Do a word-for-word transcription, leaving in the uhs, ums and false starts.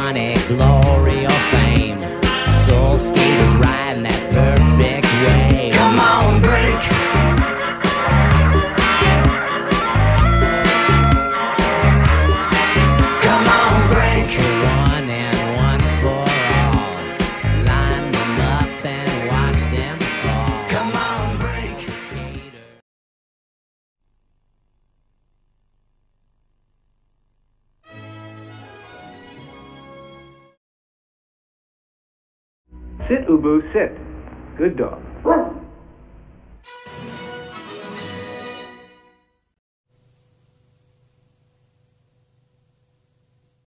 ironic glory or fame. Soul skaters riding that perfect wave. Come on, break. Come on, break. One and one for all. Line them up and watch them fall. Come on, break. Skater. Sit, Ubu, sit. Good dog.